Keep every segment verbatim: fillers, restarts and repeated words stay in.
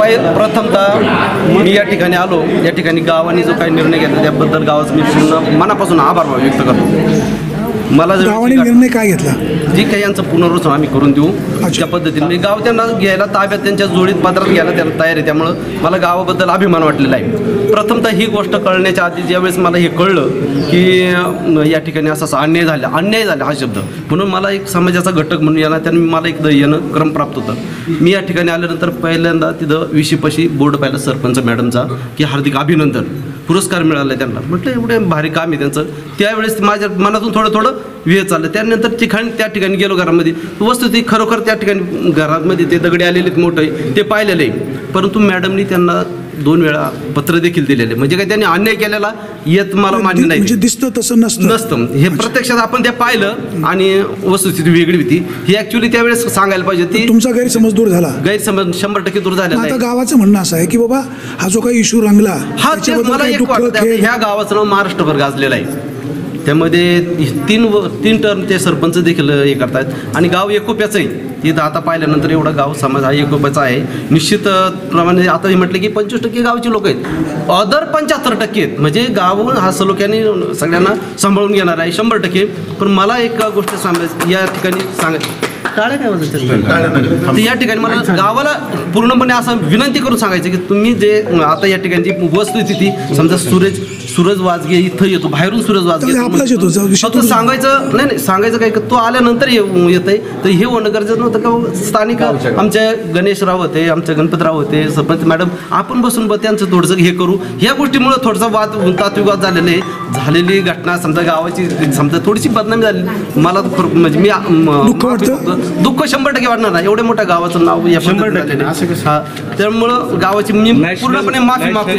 काय प्रथमतः मी या ठिकाणी आलो, या ठिकाणी गावाने जो काही निर्णय घेतला त्याबद्दल गावाचं मी पूर्ण मनापासून आभार व्यक्त करतो. मला गावाने निर्णय काय घेतला, जी काही यांचं पुनर्वसन आम्ही करून देऊ त्या पद्धतीने मी गाव त्यांना घ्यायला ताब्यात त्यांच्या जोडीत पात्रात घ्यायला त्याला तयार आहे. त्यामुळं मला गावाबद्दल अभिमान वाटलेला आहे. प्रथमतः ही गोष्ट कळण्याच्या आधी ज्यावेळेस मला हे कळलं की या ठिकाणी असा अन्याय झाला अन्याय झाला हा शब्द, म्हणून मला एक समाजाचा घटक म्हणून याला त्यांनी मला एक येणं क्रम प्राप्त होतं. मी या ठिकाणी आल्यानंतर पहिल्यांदा तिथं विशीपाशी बोर्ड पाहिलं सरपंच मॅडमचा की हार्दिक अभिनंदन, पुरस्कार मिळाला त्यांना. म्हटलं एवढे भारी काम आहे त्यांचं. त्यावेळेस माझ्या मनातून थोडं थोडं वेळ चाललं. त्यानंतर ठिकाणी त्या ठिकाणी गेलो घरामध्ये, वस्तू ती खरोखर त्या ठिकाणी घरामध्ये ते दगडे आलेले मोठं ते पाहिलेलं आहे. परंतु मॅडमनी त्यांना दोन वेळा पत्र देखील दिलेले, म्हणजे काय त्यांनी अन्याय केलेला येत मला मान्य नाही. म्हणजे दिसतं तसं नसतं नसतं हे प्रत्यक्षात आपण ते पाहिलं आणि वस्तुस्थिती वेगळी होती. ही ऍक्च्युली त्यावेळेस सांगायला पाहिजे. ती तुमचा गैरसमज दूर झाला, गैरसमज शंभर टक्के दूर झाला. आता गावाचं म्हणणं असं आहे की बाबा हा जो काही इश्यू रंगला हा मला एक वाटतं ह्या गावाचं नाव महाराष्ट्रभर गाजलेलं आहे. त्यामध्ये तीन व तीन टर्म ते सरपंच देखील हे करतात आणि गाव एकोप्याचं आहे. तिथं आता पाहिल्यानंतर एवढा गाव समाज हा एकोप्याचा आहे. निश्चित प्रमाणे आता हे म्हटलं की पंचवीस टक्के गावची लोक आहेत, अदर पंच्याहत्तर टक्के आहेत. म्हणजे गाव हा सलोख्याने सगळ्यांना सांभाळून घेणार आहे शंभर टक्के. पण मला एक गोष्ट सांगायची या ठिकाणी सांगायची टाळ्या काय वाजत या ठिकाणी मला गावाला पूर्णपणे असं विनंती करून सांगायचं की तुम्ही जे आता या ठिकाणची वस्तुस्थिती समजा सूरज सूरज वाजगे इथं येतो, बाहेरून सूरज वाजगे फक्त सांगायचं नाही नाही सांगायचं काय तो आल्यानंतर येत आहे. तर हे होणं गरजेचं नव्हतं का. स्थानिक आमच्या गणेश राव होते, आमचे गणपतराव होते, सरपंच मॅडम आपण बसून ब त्यांचं थोडंसं हे करू. ह्या गोष्टीमुळे थोडासा वाद तात्विवाद झालेले आहे. झालेली घटना समजा गावाची समजा थोडीशी बदनामी झाली. मला म्हणजे मी दुःख शंभर टक्के वाटणार नाही. एवढ्या मोठ्या गावाचं नाव या शंभर टक्के हा त्यामुळं गावाची मी पूर्णपणे माफी मागतो.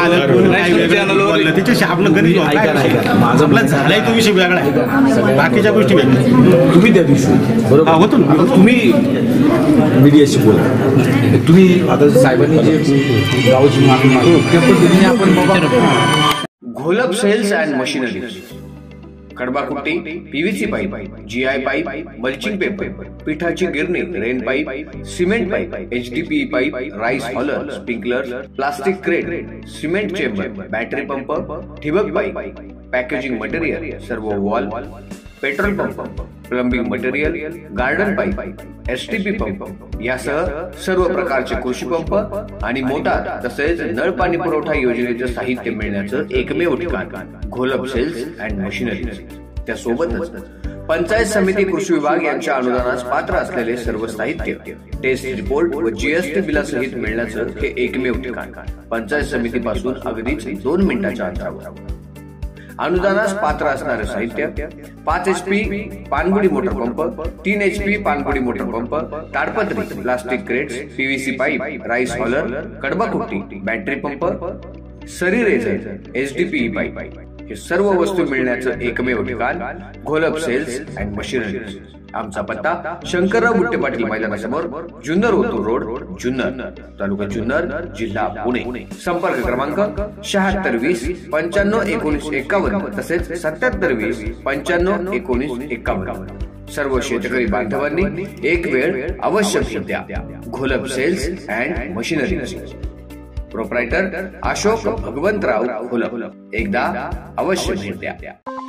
आपला झालाय तो विषय वेगळा आहे, बाकीच्या गोष्टी वेगळ्या. तुम्ही त्या दिवशी बरोबर होतो ना, तुम्ही मीडियाशी बोला. तुम्ही आता साहेबांनी जे गावाची माफी मागतो त्या पद्धतीने आपण घोलप सेल्स अँड मशिनरी, कडबाकुट्टी, PVC pipe, GI pipe, mulching paper, पिठाची गिरणी, rain pipe, cement pipe, HDP pipe, rice huller, sprinkler, plastic crate, cement chamber, battery pump, ठिबक पाईप, पॅकेजिंग मटेरियल, सर्व valve, petrol pump, plumbing material, garden pipe, STP pump यासह सर्व प्रकारचे कृषी pump आणि motor तसेच नळ पाणी पुरवठा योजनेचे साहित्य मिळण्याचं एकमेव ठिकाण घोलप सेल्स अँड मशिनरी. त्यासोबतच पंचायत समिती कृषी विभाग यांच्या अनुदानास पात्र असलेले सर्व साहित्य, टेस्ट रिपोर्ट व जीएसटी बिलासहित मिळण्याचं हे एकमेव ठिकाण पंचायत समितीपासून अगदीच दोन मिनिटाच्या अंतरावर. अनुदानास पात्र असणारे साहित्य पाच एच पी पानगुडी मोटर पंप, तीन एच पी पानगुडी मोटर पंप, ताडपत्री, plastic crates, PVC pipe, rice huller, कडबाकुट्टी, बॅटरी पंप, सरी रेझर, एचडीपी पाईप हे सर्व वस्तू मिळण्याचं एकमेव ठिकाण घोलप सेल्स अँड मशिनरी. आमचा पत्ता शंकरराव बुट्टे पाटील मैदानासमोर, जुन्नर ओतूर रोड, जुन्नर, तालुका जुन्नर, जिल्हा पुणे. संपर्क क्रमांक शहात्तर वीस पंच्याण्णव एकोणीस एकावन्न तसेच सत्याहत्तर वीस पंच्याण्णव एकोणीस एकावन्न. सर्व शेतकरी बांधवांनी एक वेळ अवश्य भेट द्या. Gholap sales and machinery. Proprietor Ashok Bhagwantrao Gholap. एकदा अवश्य भेट द्या.